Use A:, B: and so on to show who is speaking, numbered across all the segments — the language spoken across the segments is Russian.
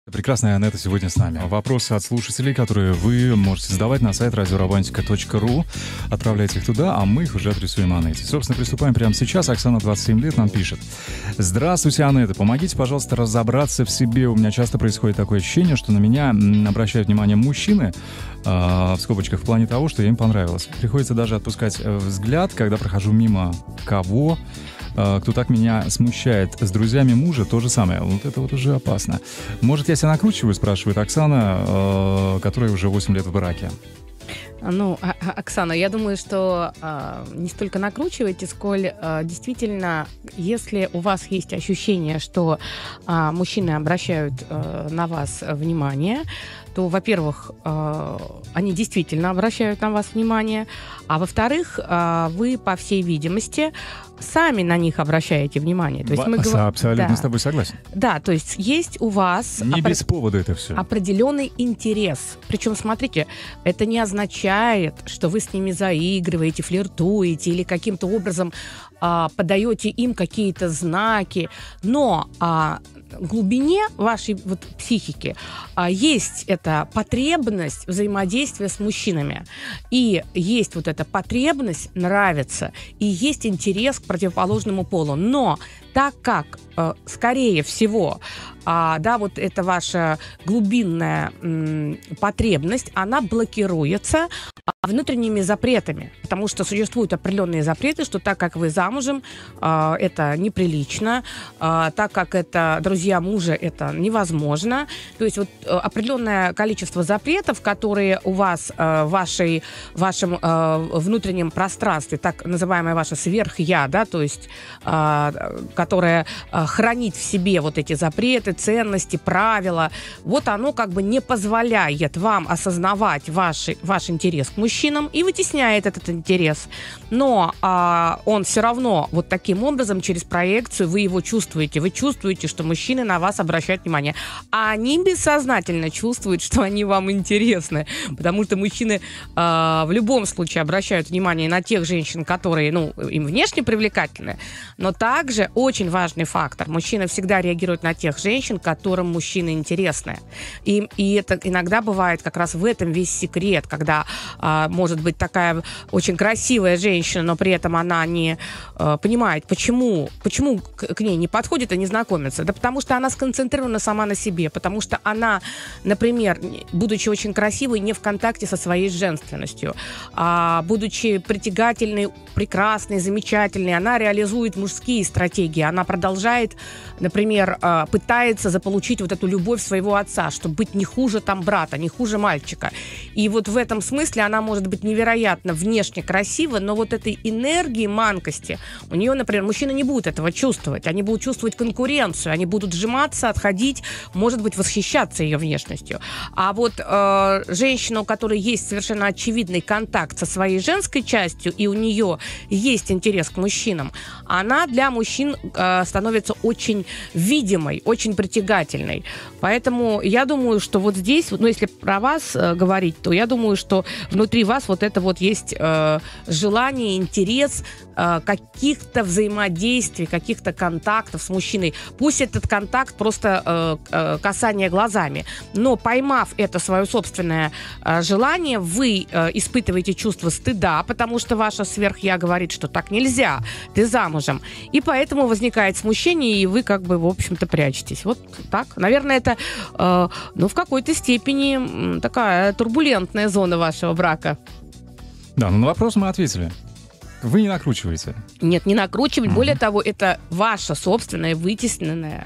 A: Прекрасная Анетта сегодня с нами. Вопросы от слушателей, которые вы можете задавать на сайт радиороmantica.ru. Отправляйте их туда, а мы их уже адресуем Анетте. Собственно, приступаем прямо сейчас. Оксана, 27 лет, нам пишет. Здравствуйте, Анетта. Помогите, пожалуйста, разобраться в себе. У меня часто происходит такое ощущение, что на меня обращают внимание мужчины, в скобочках, в плане того, что я им понравилась. Приходится даже отпускать взгляд, когда прохожу мимо кого, кто так меня смущает. С друзьями мужа то же самое. Вот это вот уже опасно. Может, я себя накручиваю, спрашивает Оксана, которая уже 8 лет в браке.
B: Ну, Оксана, я думаю, что не столько накручивайте, сколь действительно, если у вас есть ощущение, что мужчины обращают на вас внимание, то, во-первых, они действительно обращают на вас внимание, а во-вторых, вы, по всей видимости, сами на них обращаете внимание. То есть
A: Абсолютно
B: да.
A: с тобой согласен.
B: Да, то есть есть у вас
A: не без повода это все.
B: Определенный интерес. Причем, смотрите, это не означает, что вы с ними заигрываете, флиртуете или каким-то образом подаете им какие-то знаки, но в глубине вашей психики есть эта потребность взаимодействия с мужчинами. И есть вот эта потребность нравиться, и есть интерес к противоположному полу. Но так как, скорее всего, вот эта ваша глубинная потребность, она блокируется внутренними запретами. Потому что существуют определенные запреты, что так как вы замужем, это неприлично, так как это друзья мужа, это невозможно. То есть вот определенное количество запретов, которые у вас в вашем внутреннем пространстве, так называемое ваше сверхя, да, то есть которое хранит в себе вот эти запреты, ценности, правила, вот оно как бы не позволяет вам осознавать ваш интерес к мужчинам и вытесняет этот интерес. Но он все равно вот таким образом, через проекцию, вы его чувствуете. Вы чувствуете, что мужчины на вас обращают внимание. А они бессознательно чувствуют, что они вам интересны. Потому что мужчины в любом случае обращают внимание на тех женщин, которые, им внешне привлекательны. Но также очень важный фактор. Мужчины всегда реагируют на тех женщин, которым мужчины интересны. И это иногда бывает как раз в этом весь секрет, когда может быть такая очень красивая женщина, но при этом она не понимает, почему к ней не подходит и не знакомится. Да потому что она сконцентрирована сама на себе, потому что она, например, будучи очень красивой, не в контакте со своей женственностью, будучи притягательной, прекрасной, замечательной, она реализует мужские стратегии, она продолжает, например, пытается заполучить вот эту любовь своего отца, чтобы быть не хуже брата, не хуже мальчика. И вот в этом смысле она может быть невероятно внешне красива, но вот этой энергии манкости у нее, например, мужчины не будут этого чувствовать. Они будут чувствовать конкуренцию, они будут сжиматься, отходить, может быть, восхищаться ее внешностью. А вот женщина, у которой есть совершенно очевидный контакт со своей женской частью, и у нее есть интерес к мужчинам, она для мужчин становится очень видимой, очень притягательной. Поэтому я думаю, что вот здесь, если про вас говорить, то я думаю, что внутри вас вот это вот есть желание, интерес каких-то взаимодействий, каких-то контактов с мужчиной. Пусть этот контакт просто касание глазами, но поймав это свое собственное желание, вы испытываете чувство стыда, потому что ваше сверхя говорит, что так нельзя, ты замужем. И поэтому возникает смущение, и вы в общем-то, прячетесь. Вот так. Наверное, это в какой-то степени такая турбулентная зона вашего брака.
A: Да, на вопрос мы ответили. Вы не накручиваете?
B: Нет, не накручивать. Более того, это ваше собственное вытесненный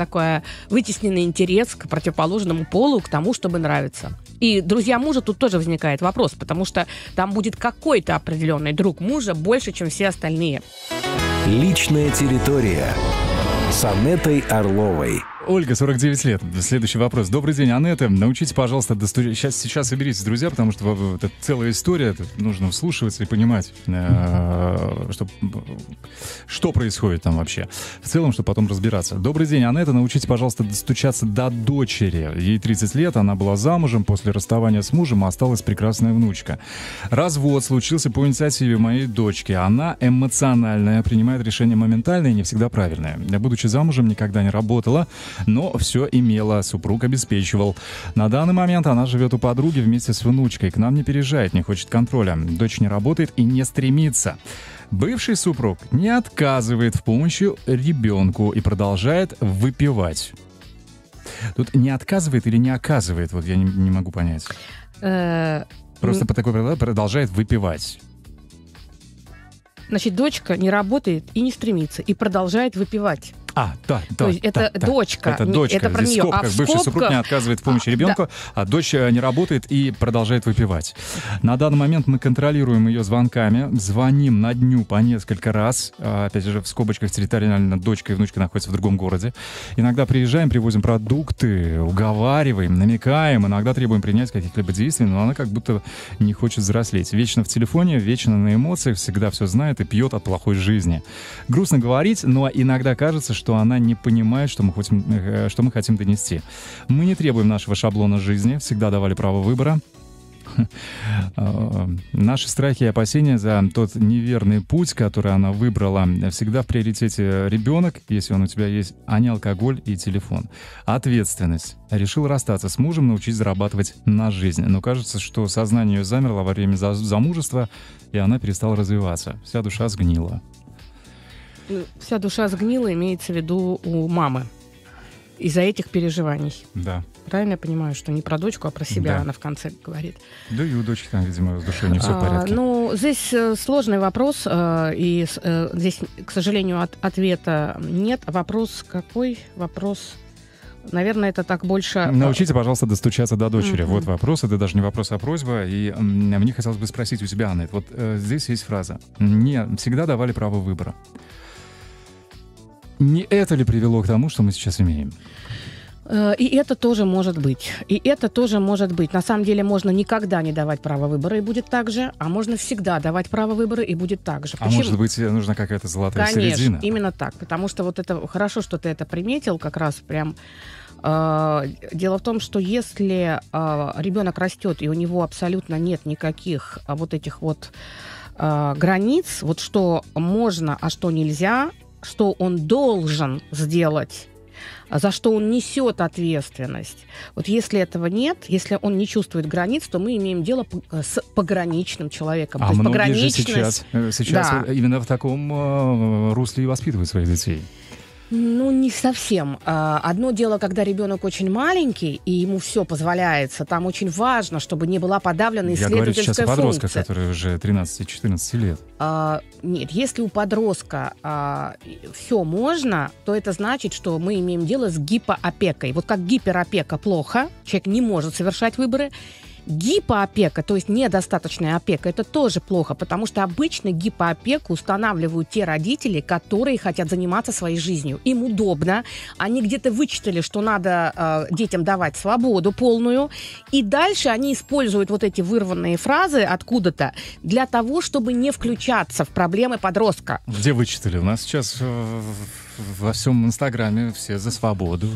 B: интерес к противоположному полу, к тому, чтобы нравиться. И друзья мужа тут тоже возникает вопрос, потому что там будет какой-то определенный друг мужа больше, чем все остальные.
C: Личная территория с Анеттой Орловой.
A: Ольга, 49 лет. Следующий вопрос. Добрый день, Анетта. Научите, пожалуйста, Сейчас соберитесь, друзья, потому что это целая история. Это нужно вслушиваться и понимать, что происходит там вообще. В целом, чтобы потом разбираться. Добрый день, Анетта. Научите, пожалуйста, достучаться до дочери. Ей 30 лет, она была замужем. После расставания с мужем осталась прекрасная внучка. Развод случился по инициативе моей дочки. Она эмоциональная, принимает решения моментально и не всегда правильные. Будучи замужем, никогда не работала. но все имела, супруг обеспечивал. На данный момент она живет у подруги вместе с внучкой, к нам не переезжает, не хочет контроля. Дочь не работает и не стремится. Бывший супруг не отказывает в помощи ребенку и продолжает выпивать. Тут не отказывает или не оказывает, вот я не могу понять. Просто по такой продолжает выпивать.
B: Значит, дочка не работает и не стремится, и продолжает выпивать.
A: Да.
B: То есть это дочка.
A: Это дочка.
B: Это про
A: Здесь
B: нее.
A: в скобках бывший супруг не отказывает в помощи ребенку, а дочь не работает и продолжает выпивать. На данный момент мы контролируем ее звонками, звоним на дню по несколько раз. Опять же, в скобочках территориально дочка и внучка находятся в другом городе. Иногда приезжаем, привозим продукты, уговариваем, намекаем, иногда требуем принять каких-либо действий, но она как будто не хочет взрослеть. Вечно в телефоне, вечно на эмоциях, всегда все знает и пьет от плохой жизни. Грустно говорить, но иногда кажется, что она не понимает, что мы хотим донести. Мы не требуем нашего шаблона жизни, всегда давали право выбора. Наши страхи и опасения за тот неверный путь, который она выбрала, всегда в приоритете ребенок, если он у тебя есть, а не алкоголь и телефон. Ответственность. Решил расстаться с мужем, научить зарабатывать на жизнь. Но кажется, что сознание ее замерло во время замужества, и она перестала развиваться. Вся душа сгнила.
B: Вся душа сгнила, имеется в виду у мамы. Из-за этих переживаний.
A: Да.
B: Правильно я понимаю, что не про дочку, а про себя
A: да.
B: Она в конце говорит.
A: Да и у дочки там, видимо, с душой не все в порядке.
B: Здесь сложный вопрос, и здесь, к сожалению, ответа нет. Вопрос какой? Вопрос... Наверное, это так больше...
A: Научите, пожалуйста, достучаться до дочери. Вот вопрос. Это даже не вопрос, а просьба. И мне хотелось бы спросить у тебя, Анна. Вот здесь есть фраза. «Мне всегда давали право выбора». Не это ли привело к тому, что мы сейчас имеем?
B: И это тоже может быть. И это тоже может быть. На самом деле можно никогда не давать право выбора, и будет так же, а можно всегда давать право выбора, и будет так же.
A: А может быть, нужна какая-то золотая середина?
B: Конечно, именно так. Потому что вот это хорошо, что ты это приметил, как раз прям. Дело в том, что если ребенок растет, и у него абсолютно нет никаких вот этих вот границ, вот что можно, а что нельзя, что он должен сделать, за что он несет ответственность. Вот если этого нет, если он не чувствует границ, то мы имеем дело с пограничным человеком.
A: А многие же сейчас да. Именно в таком русле и воспитывают своих детей.
B: Не совсем. Одно дело, когда ребенок очень маленький, и ему все позволяется. Там очень важно, чтобы не была подавлена исследовательская функция.
A: Я говорю сейчас о подростках, которые уже 13-14 лет.
B: Нет, если у подростка все можно, то это значит, что мы имеем дело с гипоопекой. Вот как гиперопека плохо, человек не может совершать выборы. Гипоопека, то есть недостаточная опека, это тоже плохо, потому что обычно гипоопеку устанавливают те родители, которые хотят заниматься своей жизнью. Им удобно, они где-то вычитали, что надо детям давать свободу полную, и дальше они используют вот эти вырванные фразы откуда-то для того, чтобы не включаться в проблемы подростка.
A: Где вычитали? У нас сейчас во всем Инстаграме все за свободу.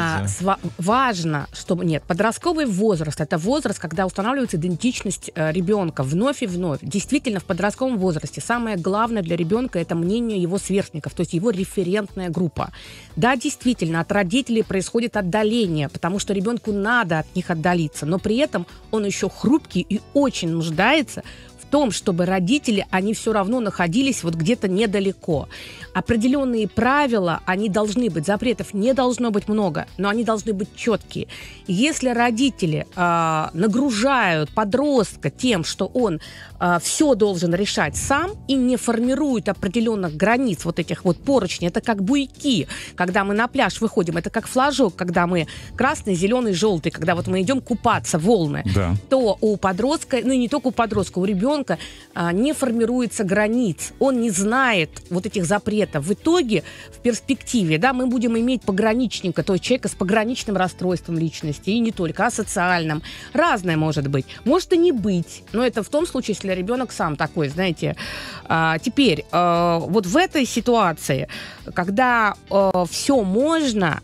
B: Важно, чтобы... Нет, подростковый возраст — это возраст, когда устанавливается идентичность ребенка вновь и вновь. Действительно, в подростковом возрасте самое главное для ребенка — это мнение его сверстников, то есть его референтная группа. Да, действительно, от родителей происходит отдаление, потому что ребенку надо от них отдалиться, но при этом он еще хрупкий и очень нуждается в том, чтобы родители, они все равно находились вот где-то недалеко. Определенные правила, они должны быть, запретов не должно быть много, но они должны быть четкие. Если родители нагружают подростка тем, что он все должен решать сам и не формирует определенных границ, вот этих вот поручней, это как буйки, когда мы на пляж выходим, это как флажок, когда мы красный, зеленый, желтый, когда вот мы идем купаться, волны, да. То у подростка, и не только у подростка, у ребенка не формируется границ, он не знает вот этих запретов. В итоге, в перспективе, да, мы будем иметь пограничника, то есть человека с пограничным расстройством личности, и не только, а социальным. Разное может быть. Может и не быть. Но это в том случае, если ребенок сам такой, знаете. Теперь, вот в этой ситуации, когда все можно,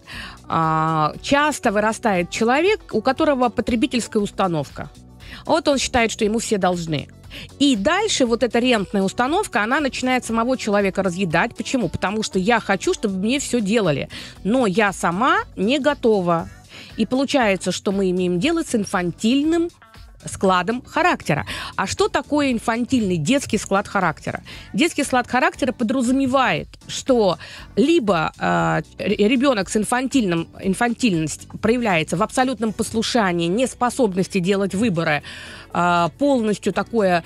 B: часто вырастает человек, у которого потребительская установка. Вот он считает, что ему все должны. И дальше вот эта рентная установка, она начинает самого человека разъедать. Почему? Потому что я хочу, чтобы мне все делали, но я сама не готова. И получается, что мы имеем дело с инфантильным складом характера. А что такое инфантильный детский склад характера? Детский склад характера подразумевает, что либо ребенок с инфантильность проявляется в абсолютном послушании, неспособности делать выборы, полностью такое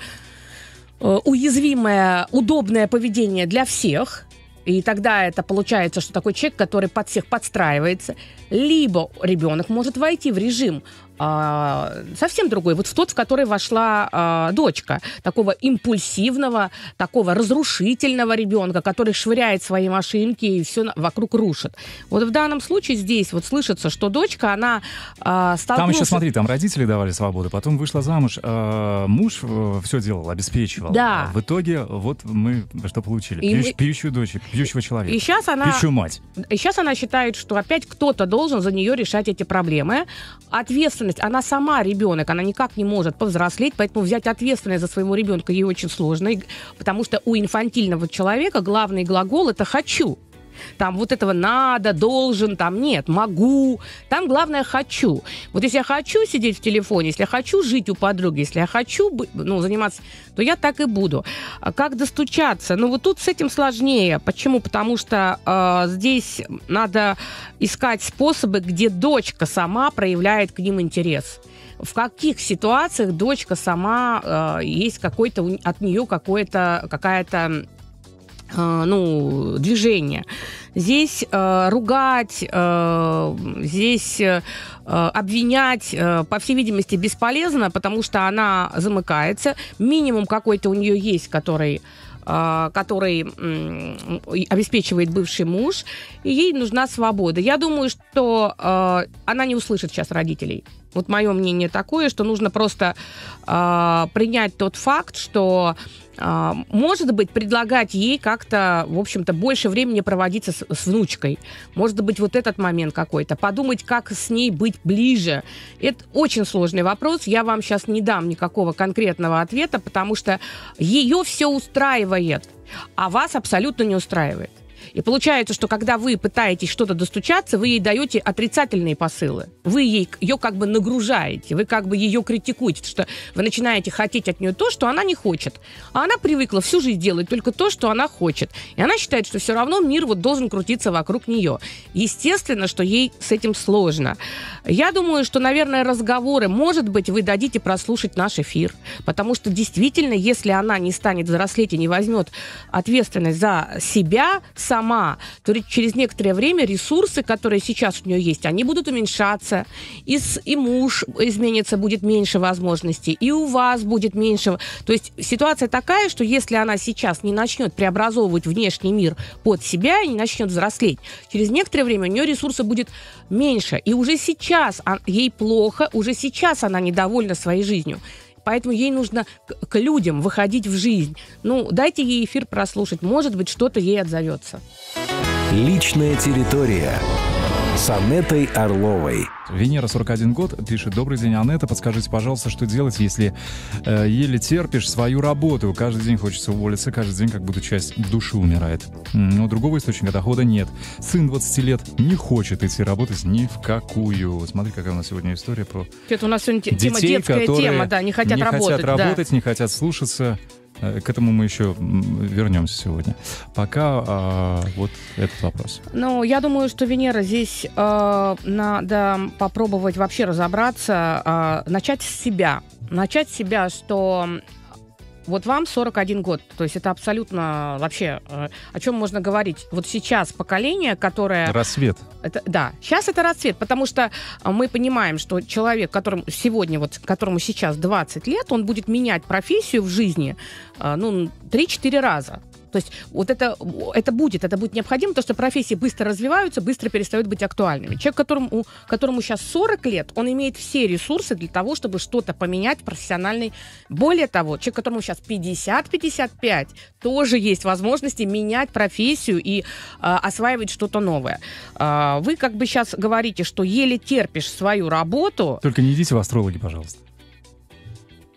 B: уязвимое, удобное поведение для всех. И тогда это получается, что такой человек, который под всех подстраивается, либо ребенок может войти в режим совсем другой, вот в тот, в который вошла дочка, такого импульсивного, такого разрушительного ребенка, который швыряет свои машинки и все вокруг рушит. Вот в данном случае здесь вот слышится, что дочка, она столкнулась...
A: Там еще, смотри, там родители давали свободу, потом вышла замуж, муж все делал, обеспечивал.
B: Да.
A: В итоге вот мы что получили? Пьющую дочь, пьющего человека,
B: и сейчас
A: пьющую мать.
B: И сейчас она считает, что опять кто-то должен за нее решать эти проблемы. Ответственность, она сама ребенок, она никак не может повзрослеть, поэтому взять ответственность за своего ребенка ей очень сложно, потому что у инфантильного человека главный глагол — это «хочу». Там вот этого надо, должен, там нет, могу. Там главное хочу. Вот если я хочу сидеть в телефоне, если я хочу жить у подруги, если я хочу заниматься, то я так и буду. Как достучаться? Ну вот тут с этим сложнее. Почему? Потому что здесь надо искать способы, где дочка сама проявляет к ним интерес. В каких ситуациях дочка сама есть какой-то от нее какая-то движение. Здесь ругать, здесь обвинять, по всей видимости, бесполезно, потому что она замыкается. Минимум какой-то у нее есть, который обеспечивает бывший муж, и ей нужна свобода. Я думаю, что она не услышит сейчас родителей. Вот мое мнение такое, что нужно просто принять тот факт, что может быть, предлагать ей как-то, в общем-то, больше времени проводить с внучкой. Может быть, вот этот момент какой-то. Подумать, как с ней быть ближе. Это очень сложный вопрос. Я вам сейчас не дам никакого конкретного ответа, потому что ее все устраивает, а вас абсолютно не устраивает. И получается, что когда вы пытаетесь что-то достучаться, вы ей даете отрицательные посылы. Вы ее как бы нагружаете, вы как бы ее критикуете, что вы начинаете хотеть от нее то, что она не хочет. А она привыкла всю жизнь делать только то, что она хочет. И она считает, что все равно мир вот должен крутиться вокруг нее. Естественно, что ей с этим сложно. Я думаю, что, наверное, разговоры, может быть, вы дадите прослушать наш эфир. Потому что действительно, если она не станет взрослеть и не возьмет ответственность за себя сама, то через некоторое время ресурсы, которые сейчас у нее есть, они будут уменьшаться. И муж изменится, будет меньше возможностей, и у вас будет меньше. То есть ситуация такая, что если она сейчас не начнет преобразовывать внешний мир под себя и не начнет взрослеть, через некоторое время у нее ресурса будет меньше. И уже сейчас ей плохо, уже сейчас она недовольна своей жизнью. Поэтому ей нужно к людям выходить в жизнь. Ну, дайте ей эфир прослушать. Может быть, что-то ей отзовется.
C: Личная территория. С Анетой Орловой.
A: Венера, 41 год, пишет: добрый день, Анетта, подскажите, пожалуйста, что делать, если еле терпишь свою работу, каждый день хочется уволиться, каждый день как будто часть души умирает, но другого источника дохода нет. Сын 20 лет не хочет идти работать ни в какую. Смотри, какая у нас сегодня история про
B: это у нас сегодня тема,
A: детей,
B: детская тема, да, не хотят работать,
A: не хотят слушаться. К этому мы еще вернемся сегодня. Пока вот этот вопрос.
B: Ну, я думаю, что, Венера, здесь надо попробовать вообще разобраться, начать с себя. Начать с себя, что вот вам 41 год, то есть это абсолютно вообще, о чем можно говорить? Вот сейчас поколение, которое...
A: Рассвет.
B: Да, сейчас это расцвет, потому что мы понимаем, что человек, которому сейчас 20 лет, он будет менять профессию в жизни 3-4 раза. То есть вот это будет необходимо, потому что профессии быстро развиваются, быстро перестают быть актуальными. Человек, которому сейчас 40 лет, он имеет все ресурсы для того, чтобы что-то поменять в профессиональной. Более того, человек, которому сейчас 50-55, тоже есть возможности менять профессию и осваивать что-то новое. Вы как бы сейчас говорите, что еле терпишь свою работу.
A: Только не идите в астрологи, пожалуйста.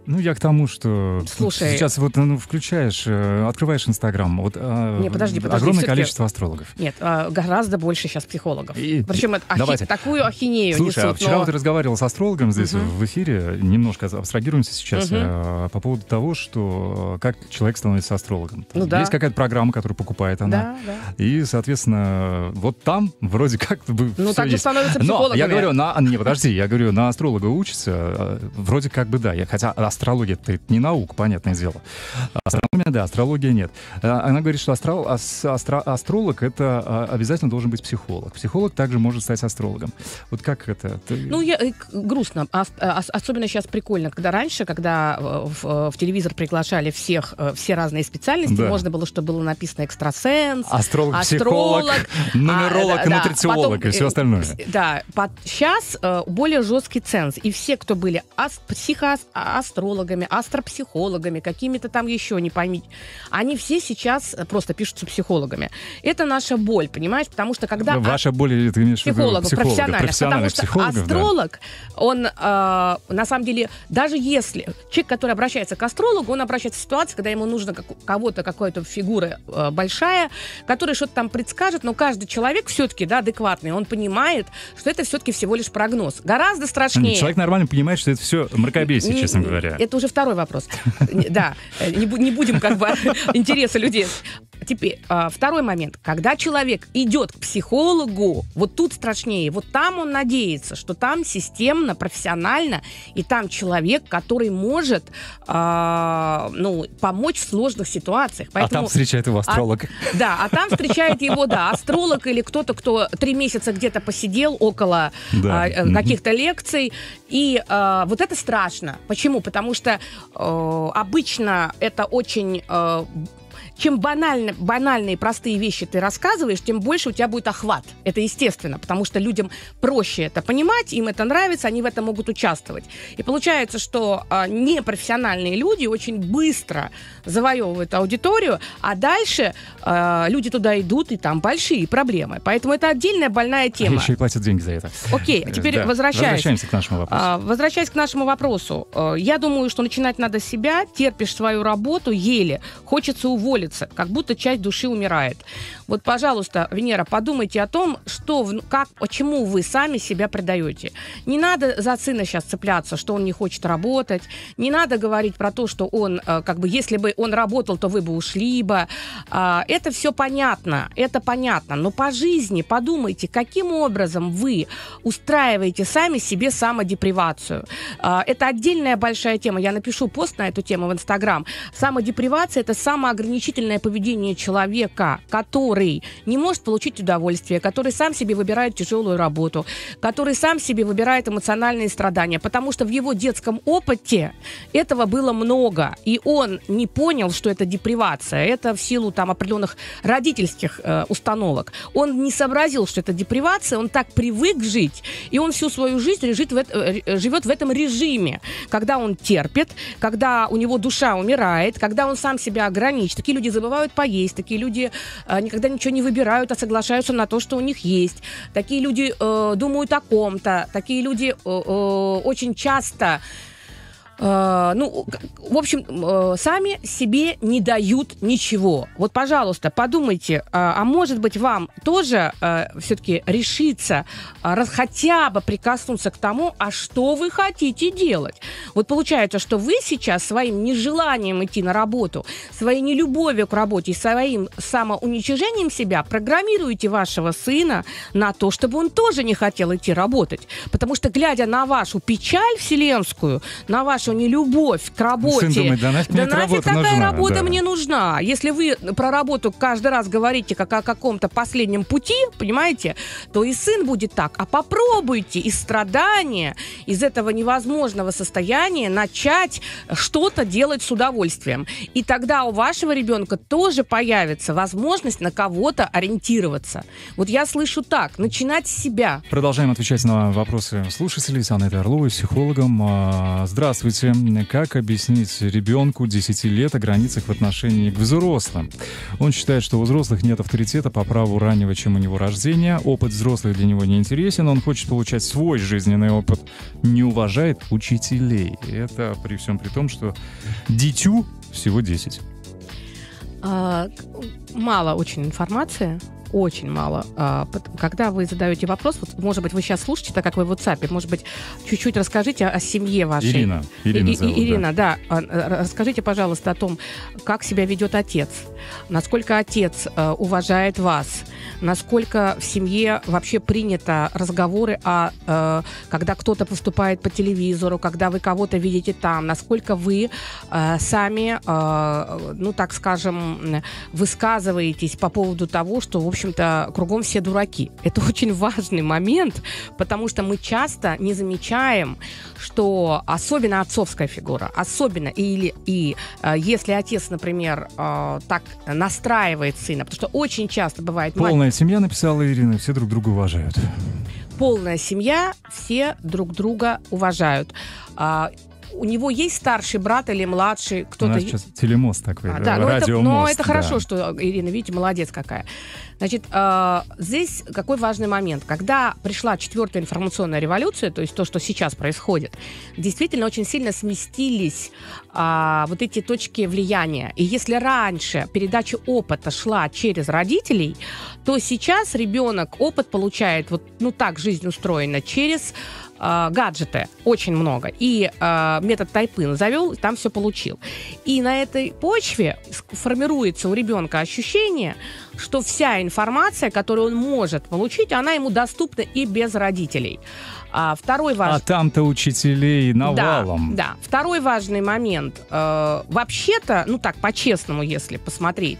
A: Ну, я к тому, что
B: Слушай,
A: сейчас вот включаешь, открываешь Инстаграм, вот
B: подожди,
A: огромное количество астрологов.
B: Нет, гораздо больше сейчас психологов. Причем такую ахинею
A: Слушай,
B: несут.
A: вчера вот я разговаривал с астрологом здесь в эфире, немножко абстрагируемся сейчас по поводу того, что как человек становится астрологом. Есть какая-то программа, которую покупает она.
B: Да.
A: И, соответственно, вот там вроде как бы
B: ну, так же становятся
A: Но
B: психологами.
A: я говорю, я говорю, на астролога учится, вроде как бы да, хотя астрология-то не наука, понятное дело. Астрономия, да, астрология нет. Она говорит, что астролог — это обязательно должен быть психолог. Психолог также может стать астрологом. Вот как это?
B: Ну, грустно. Особенно сейчас прикольно, когда в телевизор приглашали все разные специальности, можно было, чтобы было написано экстрасенс,
A: астролог, психолог, нумеролог, нутрициолог и все остальное.
B: Да, сейчас более жесткий ценз. И все, кто были психоастрологами, астропсихологами, какими-то там еще, не поймите, они все сейчас просто пишутся психологами. Это наша боль, понимаешь? Потому что когда...
A: Ваша боль, ты имеешь в виду
B: профессиональных. Потому что астролог, он, на самом деле, даже если человек, который обращается к астрологу, он обращается в ситуацию, когда ему нужно какая-то фигура большая, которая что-то там предскажет, но каждый человек все-таки, да, адекватный, он понимает, что это все-таки всего лишь прогноз. Гораздо страшнее.
A: Человек нормально понимает, что это все мракобесие, честно говоря.
B: Это уже второй вопрос. Да, не будем как бы интересы людей. Теперь, второй момент. Когда человек идет к психологу, вот тут страшнее. Вот там он надеется, что там системно, профессионально, и там человек, который может помочь в сложных ситуациях. Поэтому,
A: там встречает его астролог.
B: А там встречает его, астролог или кто-то, кто 3 месяца где-то посидел около каких-то лекций. И вот это страшно. Почему? Потому что обычно это очень... Чем банальные простые вещи ты рассказываешь, тем больше у тебя будет охват. Это естественно, потому что людям проще это понимать, им это нравится, они в этом могут участвовать. И получается, что непрофессиональные люди очень быстро завоевывают аудиторию, а дальше люди туда идут, и там большие проблемы. Поэтому это отдельная больная тема.
A: Еще и платят деньги за это.
B: Окей, теперь возвращаемся
A: к нашему вопросу.
B: Возвращаясь к нашему вопросу, я думаю, что начинать надо с себя, терпишь свою работу, еле, хочется уволиться, как будто часть души умирает. Вот, пожалуйста, Венера, подумайте о том, почему вы сами себя предаете. Не надо за сына сейчас цепляться, что он не хочет работать. Не надо говорить про то, что он, если бы он работал, то вы бы ушли бы. Это все понятно, но по жизни подумайте, каким образом вы устраиваете сами себе самодепривацию. Это отдельная большая тема. Я напишу пост на эту тему в Инстаграм. Самодепривация — это самоограничительное поведение человека, который не может получить удовольствие, который сам себе выбирает тяжелую работу, который сам себе выбирает эмоциональные страдания, потому что в его детском опыте этого было много, и он не понял, что это депривация, это в силу там определенных родительских установок. Он не сообразил, что это депривация, он так привык жить, и он всю свою жизнь живет в этом режиме, когда он терпит, когда у него душа умирает, когда он сам себя ограничит. Такие люди забывают поесть, такие люди никогда ничего не выбирают, а соглашаются на то, что у них есть. Такие люди думают о ком-то, такие люди очень часто... в общем, сами себе не дают ничего. Вот, пожалуйста, подумайте, а может быть, вам тоже все-таки решиться хотя бы прикоснуться к тому, а что вы хотите делать. Вот получается, что вы сейчас своим нежеланием идти на работу, своей нелюбовью к работе и своим самоуничижением себя программируете вашего сына на то, чтобы он тоже не хотел идти работать. Потому что, глядя на вашу печаль вселенскую, на вашу нелюбовь к работе.
A: Сын думает, нафиг
B: такая работа мне нужна. Если вы про работу каждый раз говорите как о каком-то последнем пути, понимаете, то и сын будет так. А попробуйте из страдания, из этого невозможного состояния начать что-то делать с удовольствием. И тогда у вашего ребенка тоже появится возможность на кого-то ориентироваться. Вот я слышу так, начинать с себя.
A: Продолжаем отвечать на вопросы слушателей с Анетой Орловой, психологом. Здравствуйте. Здравствуйте. Как объяснить ребенку 10 лет о границах в отношении к взрослым? Он считает, что у взрослых нет авторитета по праву раннего, чем у него рождения. Опыт взрослых для него не интересен. Он хочет получать свой жизненный опыт. Не уважает учителей. Это при всем при том, что дитю всего 10.
B: Мало очень информации. Очень мало. Когда вы задаете вопрос, вот, может быть, вы сейчас слушаете, так как вы в WhatsApp, может быть, чуть-чуть расскажите о семье вашей.
A: Ирина,
B: да. Расскажите, пожалуйста, о том, как себя ведет отец, насколько отец уважает вас, насколько в семье вообще принято разговоры когда кто-то поступает по телевизору, когда вы кого-то видите там, насколько вы сами, ну, так скажем, высказываетесь по поводу того, что, в общем-то, кругом все дураки. Это очень важный момент, потому что мы часто не замечаем, что особенно отцовская фигура, особенно если отец, например, так настраивает сына, потому что очень часто бывает...
A: Полная семья, написала Ирина, все друг друга уважают.
B: Полная семья, все друг друга уважают. У него есть старший брат или младший кто-то?
A: У нас сейчас телемост такой,
B: радиомост. Но это хорошо, что Ирина, видите, молодец какая. Значит, здесь какой важный момент. Когда пришла 4-я информационная революция, то есть то, что сейчас происходит, действительно очень сильно сместились вот эти точки влияния. И если раньше передача опыта шла через родителей, то сейчас ребенок опыт получает, так жизнь устроена, через гаджеты, очень много. И метод тайп-ин завел, там все получил. И на этой почве формируется у ребенка ощущение, что вся информация, которую он может получить, она ему доступна и без родителей. Второй важный...
A: А там-то учителей навалом.
B: Да. Второй важный момент. Вообще-то, так, по-честному, если посмотреть,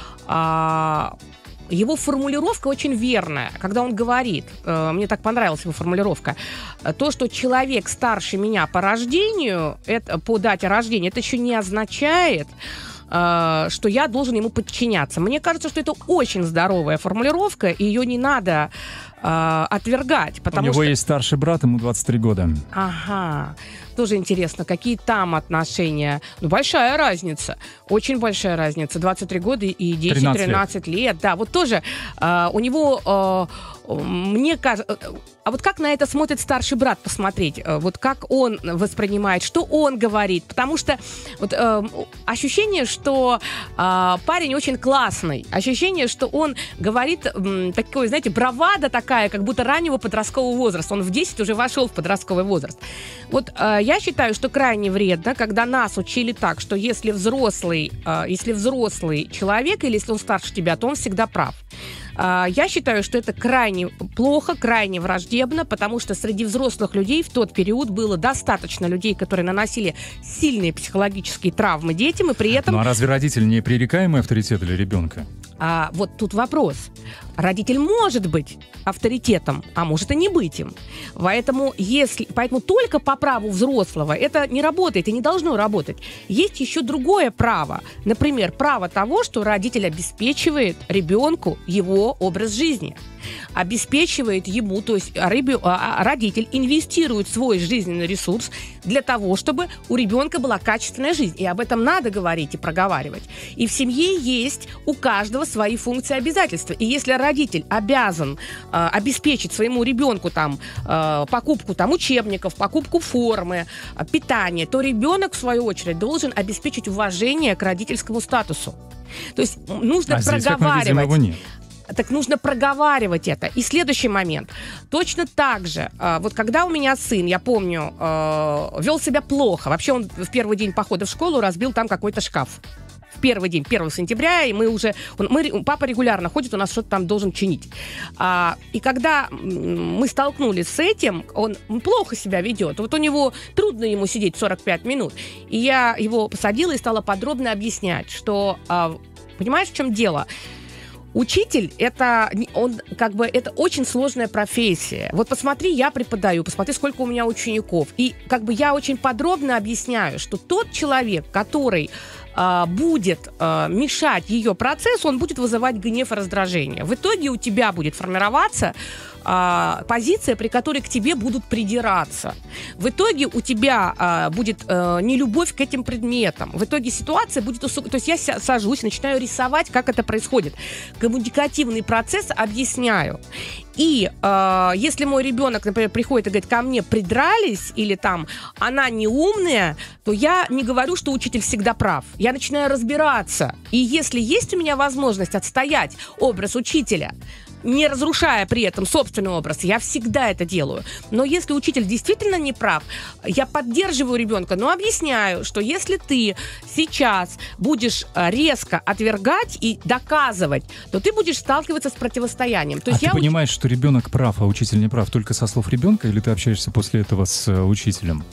B: его формулировка очень верная, когда он говорит, мне так понравилась его формулировка, то, что человек старше меня по рождению, по дате рождения, это еще не означает, что я должен ему подчиняться. Мне кажется, что это очень здоровая формулировка, и ее не надо отвергать.
A: У него есть старший брат, ему 23 года.
B: Ага. Тоже интересно, какие там отношения. Большая разница. Очень большая разница. 23 года и 10-13 лет. Да, вот тоже у него, мне кажется... А вот как на это смотрит старший брат, посмотреть? Вот как он воспринимает, что он говорит? Потому что ощущение, что парень очень классный. Ощущение, что он говорит такое, знаете, бравада такая, как будто раннего подросткового возраста. Он в 10 уже вошел в подростковый возраст. Я считаю, что крайне вредно, когда нас учили так, что если взрослый человек, или если он старше тебя, то он всегда прав. Я считаю, что это крайне плохо, крайне враждебно, потому что среди взрослых людей в тот период было достаточно людей, которые наносили сильные психологические травмы детям, и при этом...
A: Ну а разве родитель не пререкаемый авторитет для ребенка?
B: Вот тут вопрос. Родитель может быть авторитетом, а может и не быть им. Поэтому только по праву взрослого это не работает и не должно работать. Есть еще другое право. Например, право того, что родитель обеспечивает ребенку его образ жизни. Обеспечивает ему, то есть родитель инвестирует свой жизненный ресурс для того, чтобы у ребенка была качественная жизнь. И об этом надо говорить и проговаривать. И в семье есть у каждого свои функции и обязательства. И если родитель обязан обеспечить своему ребенку покупку учебников, покупку формы, питание, то ребенок, в свою очередь, должен обеспечить уважение к родительскому статусу. То есть нужно проговаривать. Как мы видим, его нет. Так нужно проговаривать это. И следующий момент. Точно так же, когда у меня сын, я помню, вел себя плохо. Вообще он в первый день похода в школу разбил там какой-то шкаф. В первый день, 1 сентября, и папа регулярно ходит, у нас что-то там должен чинить. И когда мы столкнулись с этим, он плохо себя ведет. У него трудно ему сидеть 45 минут. И я его посадила и стала подробно объяснять, что, понимаешь, в чем дело? Учитель это очень сложная профессия. Вот посмотри, я преподаю, посмотри, сколько у меня учеников. И я очень подробно объясняю, что тот человек, который будет мешать ее процессу, он будет вызывать гнев и раздражение. В итоге у тебя будет формироваться позиция, при которой к тебе будут придираться. В итоге у тебя будет нелюбовь к этим предметам. В итоге ситуация будет... То есть я сажусь, начинаю рисовать, как это происходит. Коммуникативный процесс объясняю. И если мой ребенок, например, приходит и говорит, ко мне придрались, или там она неумная, то я не говорю, что учитель всегда прав. Я начинаю разбираться. И если есть у меня возможность отстоять образ учителя, не разрушая при этом собственный образ, я всегда это делаю. Но если учитель действительно не прав, я поддерживаю ребенка, но объясняю, что если ты сейчас будешь резко отвергать и доказывать, то ты будешь сталкиваться с противостоянием. То есть
A: ты понимаешь, что ребенок прав, а учитель не прав только со слов ребенка, или ты общаешься после этого с учителем?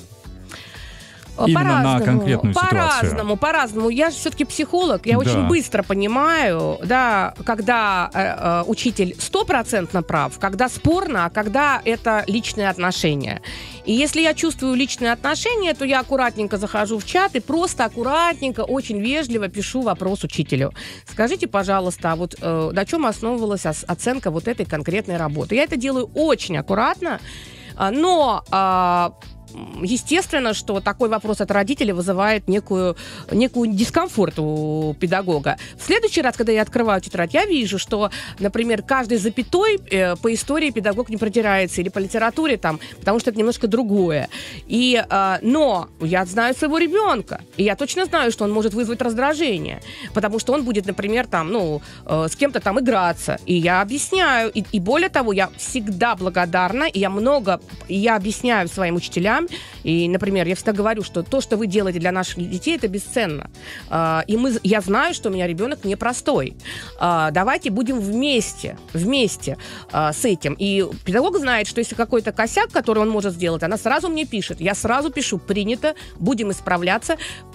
A: Именно на конкретную ситуацию.
B: По-разному. Я же все-таки психолог, я очень быстро понимаю, да, когда учитель 100% прав, когда спорно, а когда это личные отношения. И если я чувствую личные отношения, то я аккуратненько захожу в чат и просто аккуратненько, очень вежливо пишу вопрос учителю. Скажите, пожалуйста, а вот на чем основывалась оценка вот этой конкретной работы? Я это делаю очень аккуратно, но... Естественно, что такой вопрос от родителей вызывает некую дискомфорт у педагога. В следующий раз, когда я открываю тетрадь, я вижу, что, например, каждой запятой по истории педагог не протирается, или по литературе там, потому что это немножко другое. Но я знаю своего ребенка, и я точно знаю, что он может вызвать раздражение, потому что он будет, например, там, с кем-то там играться, и я объясняю, и более того, я всегда благодарна, и я объясняю своим учителям. И, например, я всегда говорю, что то, что вы делаете для наших детей, это бесценно. Я знаю, что у меня ребенок непростой. Давайте будем вместе с этим. И педагог знает, что если какой-то косяк, который он может сделать, она сразу мне пишет. Я сразу пишу: принято, будем исправляться.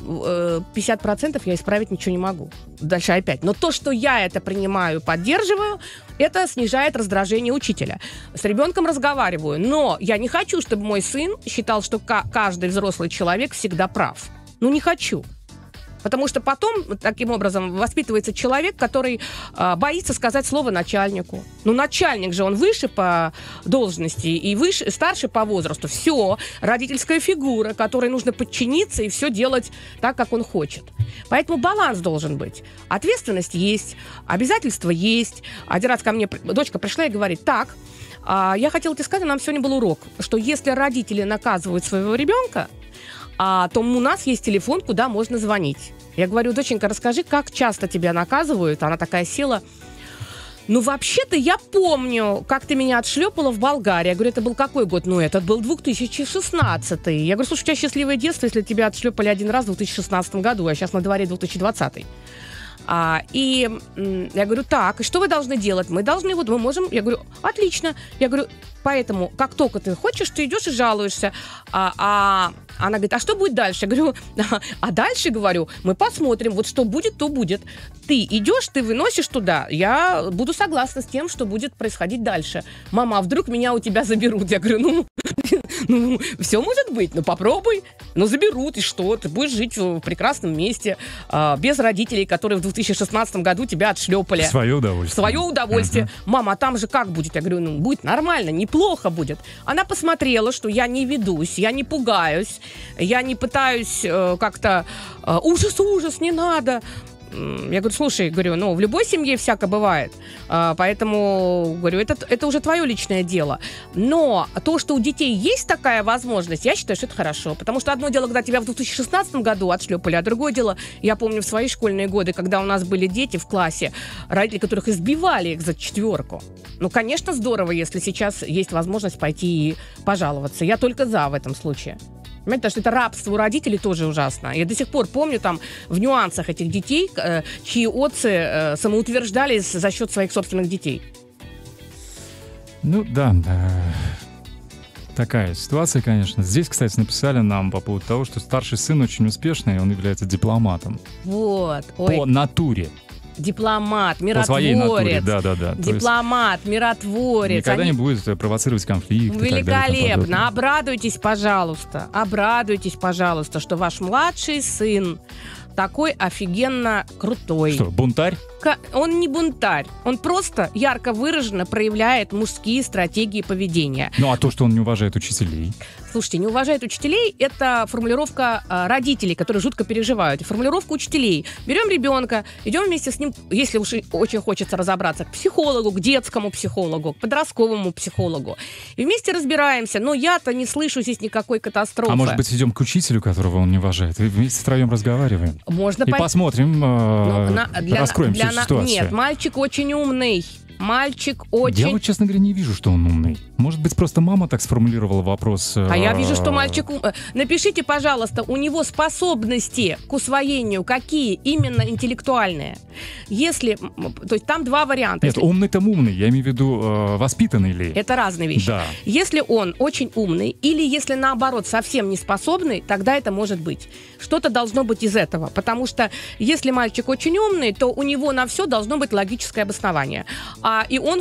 B: 50% я исправить ничего не могу. Дальше опять. Но то, что я это принимаю, поддерживаю, это снижает раздражение учителя. С ребенком разговариваю, но я не хочу, чтобы мой сын считал, что каждый взрослый человек всегда прав. Не хочу. Потому что потом, таким образом, воспитывается человек, который боится сказать слово начальнику. Начальник же, он выше по должности и старше по возрасту. Все, родительская фигура, которой нужно подчиниться и все делать так, как он хочет. Поэтому баланс должен быть. Ответственность есть, обязательства есть. Один раз ко мне дочка пришла и говорит: так, я хотела тебе сказать, нам сегодня был урок, что если родители наказывают своего ребенка, то у нас есть телефон, куда можно звонить. Я говорю: доченька, расскажи, как часто тебя наказывают? Она такая села: вообще-то я помню, как ты меня отшлепала в Болгарии. Я говорю: это был какой год? Это был 2016. Я говорю: слушай, у тебя счастливое детство, если тебя отшлепали один раз в 2016 году, а сейчас на дворе 2020. И я говорю: так, и что вы должны делать? Мы можем... Я говорю: отлично. Я говорю: поэтому, как только ты хочешь, ты идешь и жалуешься. Она говорит: а что будет дальше? Я говорю: а дальше, говорю, мы посмотрим, вот что будет, то будет. Ты идешь, ты выносишь туда, я буду согласна с тем, что будет происходить дальше. Мама, а вдруг меня у тебя заберут? Я говорю: все может быть, попробуй. Заберут, и что? Ты будешь жить в прекрасном месте, без родителей, которые в 2016 году тебя отшлепали.
A: В свое удовольствие.
B: В свое удовольствие. Мама, а там же как будет? Я говорю: будет нормально, неплохо будет. Она посмотрела, что я не ведусь, я не пугаюсь, я не пытаюсь как-то ужас, не надо. Я говорю: слушай, в любой семье всяко бывает, поэтому, говорю, это уже твое личное дело. Но то, что у детей есть такая возможность, я считаю, что это хорошо, потому что одно дело, когда тебя в 2016 году отшлепали, а другое дело, я помню в свои школьные годы, когда у нас были дети в классе, родители которых избивали их за 4. Конечно, здорово, если сейчас есть возможность пойти и пожаловаться. Я только за в этом случае. Понимаете, потому что это рабство у родителей тоже ужасно. Я до сих пор помню там в нюансах этих детей, чьи отцы самоутверждались за счет своих собственных детей.
A: Такая ситуация, конечно. Здесь, кстати, написали нам по поводу того, что старший сын очень успешный, он является дипломатом. По натуре.
B: Дипломат, миротворец.
A: По своей натуре, да.
B: Дипломат, миротворец.
A: Никогда не будет провоцировать конфликт.
B: Великолепно. Обрадуйтесь, пожалуйста, что ваш младший сын такой офигенно крутой.
A: Что, бунтарь?
B: Он не бунтарь, он просто ярко выраженно проявляет мужские стратегии поведения.
A: Ну, а то, что он не уважает учителей?
B: Слушайте, не уважает учителей – это формулировка родителей, которые жутко переживают. Формулировка учителей. Берем ребенка, идем вместе с ним, если уж очень хочется разобраться, к психологу, к детскому психологу, к подростковому психологу. И вместе разбираемся. Но я-то не слышу здесь никакой катастрофы.
A: А может быть, идем к учителю, которого он не уважает, и вместе втроем разговариваем?
B: Можно
A: и посмотрим, раскроем всю ситуацию.
B: Нет, мальчик очень умный. Мальчик очень...
A: Я вот, честно говоря, не вижу, что он умный. Может быть, просто мама так сформулировала вопрос.
B: А я вижу, что мальчик... Напишите, пожалуйста, у него способности к усвоению какие именно интеллектуальные? Если... То есть там два варианта.
A: Нет, умный-то умный. Я имею в виду, воспитанный ли.
B: Это разные вещи.
A: Да.
B: Если он очень умный, или если, наоборот, совсем не способный, тогда это может быть. Что-то должно быть из этого. Потому что если мальчик очень умный, то у него на все должно быть логическое обоснование. И он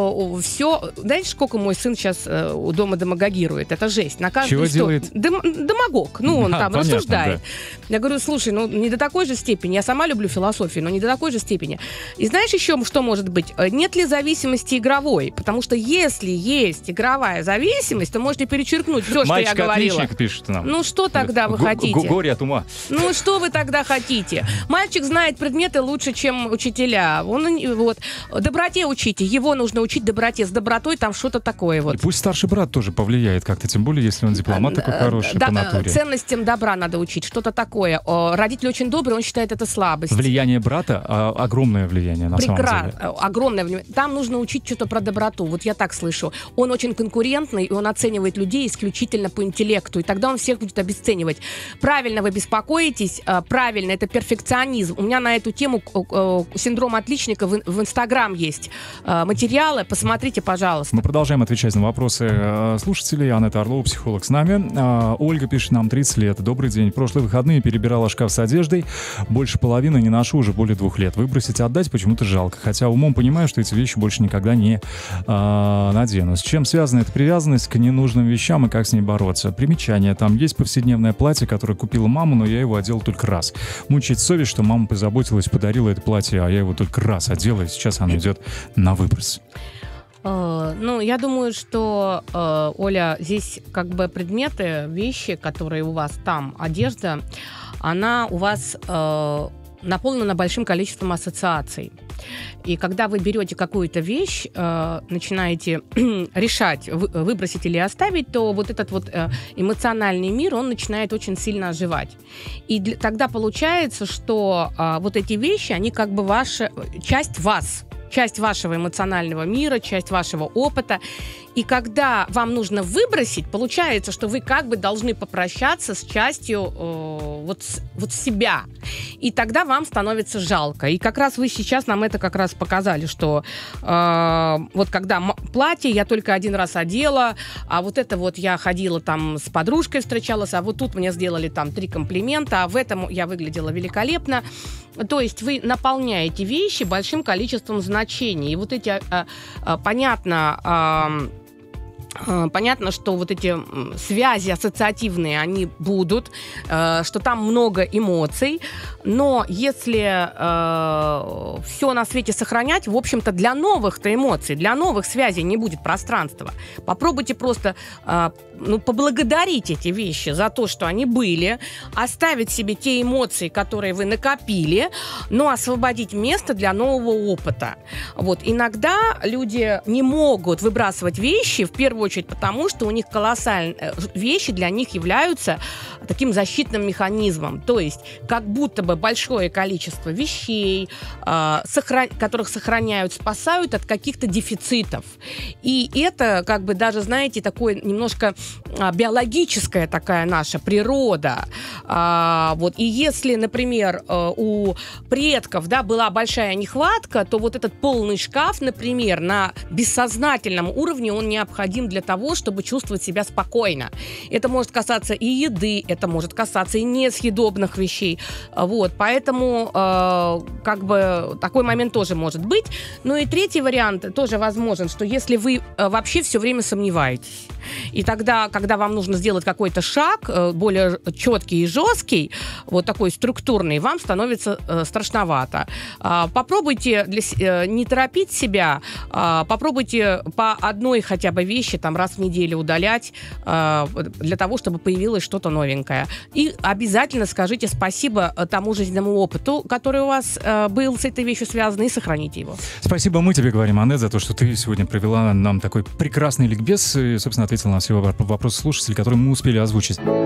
B: все... Знаете, сколько мой сын сейчас у дома демагогирует? Это жесть. На каждую
A: Чего делает?
B: Демагог. Ну, он там
A: понятно,
B: рассуждает.
A: Да.
B: Я говорю, слушай, ну, не до такой же степени. Я сама люблю философию, но не до такой же степени. И знаешь еще, что может быть? Нет ли зависимости игровой? Потому что если есть игровая зависимость, то можете перечеркнуть все, что я говорила.
A: Мальчик-отличник пишет нам.
B: Ну, что тогда вы хотите?
A: Горе от ума.
B: Ну, что вы тогда хотите? Мальчик знает предметы лучше, чем учителя. Вот. Доброте учите. Его нужно учить доброте. С добротой там что-то такое. Вот.
A: И пусть старший брат тоже повлияет как-то, тем более, если он дипломат такой хороший по натуре.
B: Ценностям добра надо учить. Что-то такое. Родитель очень добрый, он считает это слабость.
A: Влияние брата огромное влияние на самом деле.
B: Огромное влияние. Там нужно учить что-то про доброту. Вот я так слышу. Он очень конкурентный, и он оценивает людей исключительно по интеллекту. И тогда он всех будет обесценивать. Правильно вы беспокоитесь. Правильно, это перфекционизм. У меня на эту тему синдром отличника в Инстаграм есть материалы. Посмотрите, пожалуйста.
A: Мы продолжаем отвечать на вопросы слушателей. Анетта Орлова, психолог, с нами. Ольга пишет нам: 30 лет. Добрый день. В прошлые выходные перебирала шкаф с одеждой. Больше половины не ношу уже более 2 лет. Выбросить, отдать почему-то жалко. Хотя умом понимаю, что эти вещи больше никогда не надену. С чем связана эта привязанность к ненужным вещам и как с ней бороться? Примечание. Там есть повседневное платье, которое купила мама, но я его одел только раз. Мучает совесть, что мама позаботилась, подарила это платье, а я его только раз одела, и сейчас оно идет на выброс.
B: Ну, я думаю, что, Оля, здесь как бы предметы, вещи, которые у вас там, одежда, она у вас наполнена большим количеством ассоциаций. И когда вы берете какую-то вещь, начинаете решать, выбросить или оставить, то вот этот вот эмоциональный мир, он начинает очень сильно оживать. И тогда получается, что вот эти вещи, они как бы часть вас, часть вашего эмоционального мира, часть вашего опыта. И когда вам нужно выбросить, получается, что вы как бы должны попрощаться с частью вот себя. И тогда вам становится жалко. И как раз вы сейчас нам это как раз показали, что вот когда платье я только один раз одела, а вот это вот я ходила там с подружкой встречалась, а вот тут мне сделали там 3 комплимента, а в этом я выглядела великолепно. То есть вы наполняете вещи большим количеством значений. И вот эти, понятно, что вот эти связи ассоциативные, они будут, что там много эмоций, но если все на свете сохранять, в общем-то, для новых-то эмоций, для новых связей не будет пространства. Попробуйте просто поблагодарить эти вещи за то, что они были, оставить себе те эмоции, которые вы накопили, но освободить место для нового опыта. Вот. Иногда люди не могут выбрасывать вещи, в первую очередь потому, что у них колоссальные вещи для них являются таким защитным механизмом. То есть как будто бы большое количество вещей, которых сохраняют, спасают от каких-то дефицитов. И это как бы даже, знаете, такое немножко биологическая такая наша природа. Вот. И если, например, у предков, да, была большая нехватка, то вот этот полный шкаф, например, на бессознательном уровне он необходим для того, чтобы чувствовать себя спокойно. Это может касаться и еды, это может касаться и несъедобных вещей. Вот, поэтому как бы такой момент тоже может быть. Ну и третий вариант тоже возможен, что если вы вообще все время сомневаетесь, и тогда, когда вам нужно сделать какой-то шаг, более четкий и жесткий, вот такой структурный, вам становится страшновато. Попробуйте не торопить себя, попробуйте по одной хотя бы вещи там раз в неделю удалять, для того, чтобы появилось что-то новенькое. И обязательно скажите спасибо тому жизненному опыту, который у вас был с этой вещью связан, и сохраните его.
A: Спасибо, мы тебе говорим, Анет, за то, что ты сегодня провела нам такой прекрасный ликбез и, собственно, ответила на все вопросы слушателей, которые мы успели озвучить.